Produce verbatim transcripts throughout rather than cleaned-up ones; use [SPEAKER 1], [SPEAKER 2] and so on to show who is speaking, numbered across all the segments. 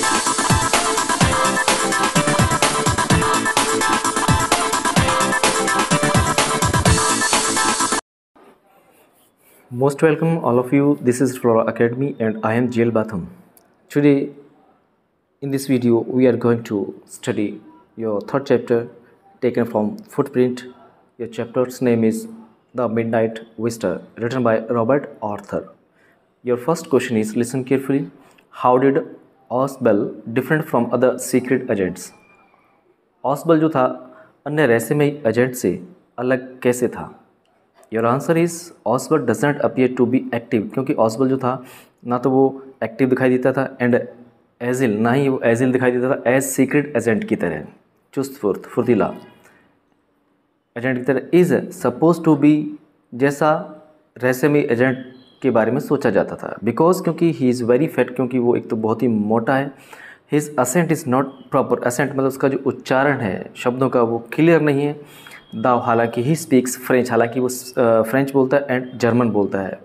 [SPEAKER 1] Most welcome all of you. This is Flora Academy and I am J L Batham. Today in this video we are going to study your third chapter taken from Footprint. Your chapter's name is The Midnight Visitor, written by Robert Arthur. Your first question is, listen carefully. How did Oswald different from other secret agents? Oswald जो था अन्य रहस्यमयी agent से अलग कैसे था? Your answer is Osbird does not appear to be active, क्योंकि Osbird जो था ना तो वो एक्टिव दिखाई देता था एंड एजिल ना ही वो एजिल दिखाई देता था एज सीक्रेट एजेंट की तरह, चुस्त फुर्त फुर्तीला एजेंट की तरह इज सपोज टू बी, जैसा रहस्यमय एजेंट के बारे में सोचा जाता था। बिकॉज क्योंकि ही इज़ वेरी फैट, क्योंकि वो एक तो बहुत ही मोटा है। His accent is not proper, accent मतलब उसका जो उच्चारण है शब्दों का वो क्लियर नहीं है। दाव हालांकि ही स्पीक्स फ्रेंच, हालांकि वो फ्रेंच बोलता है एंड जर्मन बोलता है।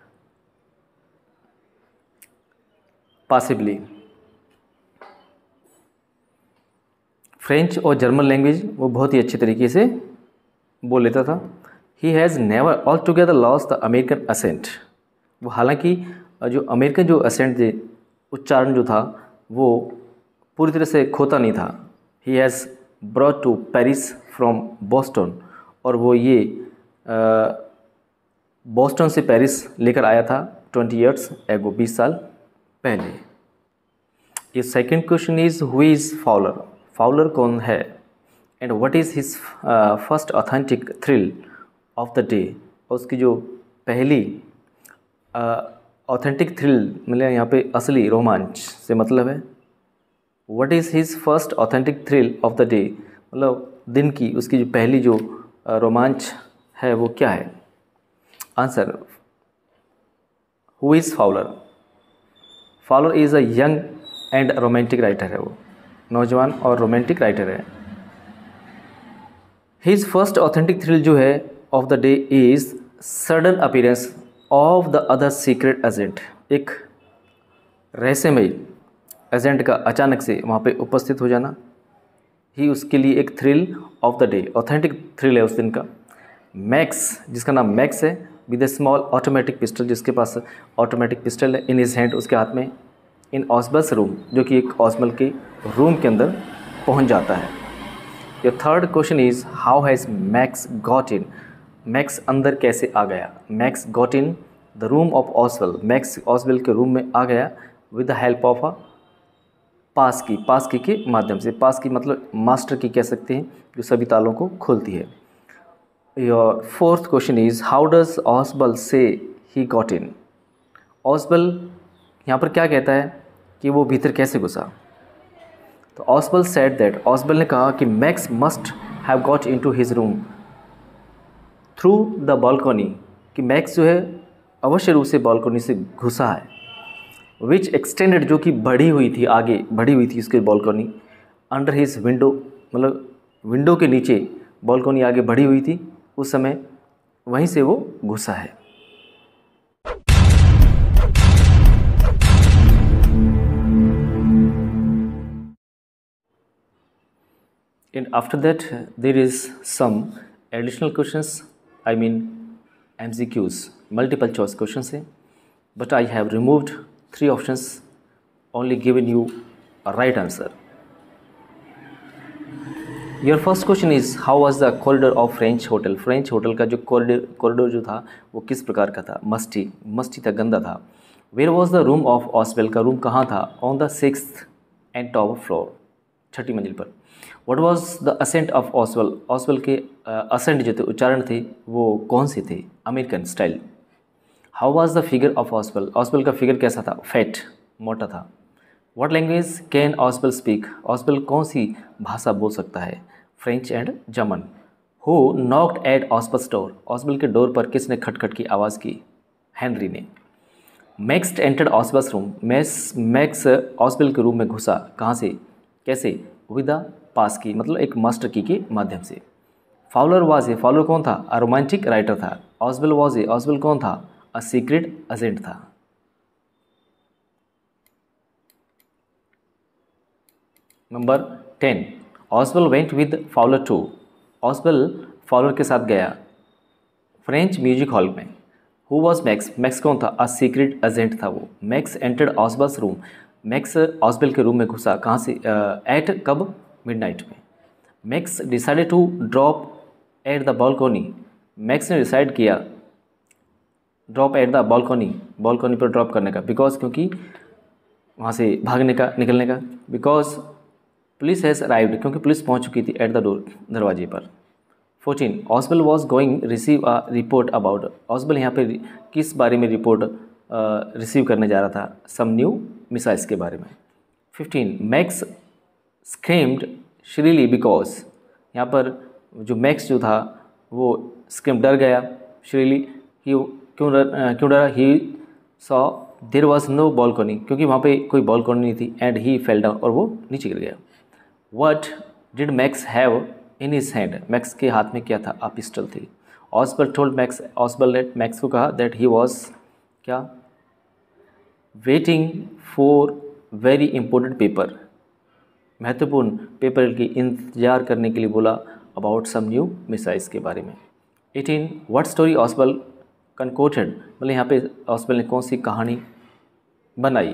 [SPEAKER 1] पॉसिबली फ्रेंच और जर्मन लैंग्वेज वो बहुत ही अच्छे तरीके से बोल लेता था। He has never all together lost the American accent, वो हालांकि जो अमेरिकन जो असेंट थे उच्चारण जो था वो पूरी तरह से खोता नहीं था। He has brought to Paris from Boston, और वो ये बॉस्टन से पेरिस लेकर आया था ट्वेंटी ईयर्स एगो, बीस साल पहले। ये second question is who is Fowler, Fowler कौन है and what is his first authentic thrill of the day, और उसकी जो पहली ऑथेंटिक uh, थ्रिल मतलब यहाँ पे असली रोमांच से मतलब है what is his first authentic thrill of the day, मतलब दिन की उसकी जो पहली जो रोमांच है वो क्या है। Answer, who is Fowler, Fowler is a young and romantic writer है, वो नौजवान और रोमांटिक राइटर है। हिज फर्स्ट ऑथेंटिक थ्रिल जो है of the day is sudden appearance of the other secret agent, एक रहस्यमयी एजेंट का अचानक से वहाँ पे उपस्थित हो जाना ही उसके लिए एक thrill of the day, authentic thrill है उस दिन का। मैक्स, जिसका नाम मैक्स है, with a small automatic pistol, जिसके पास ऑटोमेटिक पिस्टल है, इन हिज हैंड, उसके हाथ में, इन ऑस्बल्स रूम, जो कि एक ऑस्बल के रूम के अंदर पहुंच जाता है। Your third question is how has Max got in, Max अंदर कैसे आ गया। Max got in the room of Oswald, Max Oswald के रूम में आ गया with the help of a pass key, pass की के माध्यम से। पास की मतलब मास्टर की कह सकते हैं, जो सभी तालों को खोलती है। Your fourth question is how does ऑस्बल से ही गॉट इन, ऑस्बल यहाँ पर क्या कहता है कि वो भीतर कैसे घुसा। तो ऑस्बल सेड दैट, ऑस्बल ने कहा कि Max must have got into his room through the balcony, कि मैक्स जो है अवश्य रूप से बालकनी से घुसा है। विच एक्सटेंडेड, जो कि बढ़ी हुई थी, आगे बढ़ी हुई थी उसके बालकनी, अंडर हिज विंडो, मतलब विंडो के नीचे बालकनी आगे बढ़ी हुई थी उस समय, वहीं से वो घुसा है। And after that there is some additional questions, I mean M C Qs, multiple choice questions है, but I have removed three options, only given you a right answer. Your first question is how was the corridor of French hotel, French hotel का जो corridor corridor जो था वो किस प्रकार का था। मस्टी मस्टी था, गंदा था। Where was the room of Oswald, का रूम कहाँ था। On the sixth and top floor, छठी मंजिल पर। What was the accent of Oswald, Oswald के accent जो थे, उच्चारण थे, वो कौन से थे, American style. How was the figure of Oswald, Oswald का फिगर कैसा था, फैट, मोटा था। What language can Oswald speak, Oswald कौन सी भाषा बोल सकता है, French and German. Who knocked at Oswald's door, Oswald के डोर पर किसने खटखट की आवाज़ की, हेनरी ने। Max entered Oswald's room, Max Max Oswald के रूम में घुसा, कहाँ से, कैसे, विद द पास की, मतलब एक मास्टर की के माध्यम से। फाउलर वाज ए, फाउलर कौन था, अ रोमांटिक राइटर था। ऑस्वेल वाज ए, ऑस्वेल कौन था, अ सीक्रेट एजेंट था। Number ten, Oswald went with Fowler to, Oswald Fowler के साथ गया फ्रेंच म्यूजिक हॉल में। हु वॉज मैक्स, मैक्स कौन था? अ सीक्रेट एजेंट था वो। Max entered Oswald's room, Max Oswald के रूम में घुसा, कहाँ से? एट uh, कब? मिडनाइट में। Max decided to drop at the balcony, Max ने डिसाइड किया drop at the balcony, balcony पर ड्रॉप करने का, बिकॉज क्योंकि वहाँ से भागने का, निकलने का, बिकॉज पुलिस हैज़ अराइव्ड, क्योंकि पुलिस पहुँच चुकी थी एट द डोर, दरवाजे पर। Fourteen, Oswald was going receive a report about, Oswald यहाँ पे किस बारे में रिपोर्ट रिसीव करने जा रहा था? सम न्यू मिसाइल्स के बारे में। Fifteen, Max screamed shrilly because, यहाँ पर जो मैक्स जो था वो स्क्रीम, डर गया, श्रीली, ही क्यों क्यों डरा? He saw there was no balcony, क्योंकि वहाँ पे कोई बालकोनी नहीं थी, एंड ही फेल डाउन, और वो नीचे गिर गया। What did Max have in his hand, Max के हाथ में क्या था? आ पिस्टल थी। ऑसवेल टोल्ड मैक्स, ऑसवेल ने मैक्स को कहा दैट ही वॉज क्या? Waiting for very important paper, महत्वपूर्ण पेपर की इंतजार करने के लिए बोला, अबाउट सम न्यू मिसाइल्स के बारे में। Eighteen, what story Oswald concocted, मतलब यहाँ पे ऑसवेल ने कौन सी कहानी बनाई?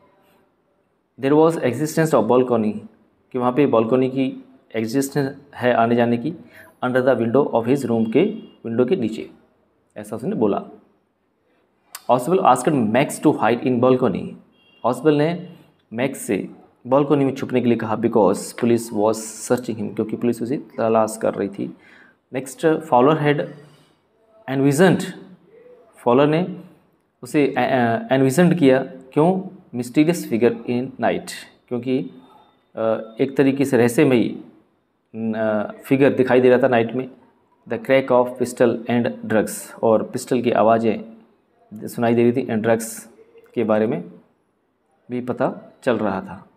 [SPEAKER 1] There was existence of balcony, कि वहाँ पे बालकोनी की एग्जिस्टेंस है, आने जाने की, under the window of his room, के विंडो के नीचे, ऐसा उसने बोला। Oswald asked Max to hide in balcony, Oswald ने मैक्स से बालकोनी में छुपने के लिए कहा, because police was searching him, क्योंकि पुलिस उसे तलाश कर रही थी। Next, follower had envisioned, follower ने उसे एनविजन्ड किया, क्यों? मिस्टीरियस फिगर इन नाइट, क्योंकि एक तरीके से रहस्यमयी फिगर दिखाई दे रहा था नाइट में। The crack of pistol and drugs, और पिस्टल की आवाज़ें सुनाई दे रही थी, एंड ड्रग्स के बारे में भी पता चल रहा था।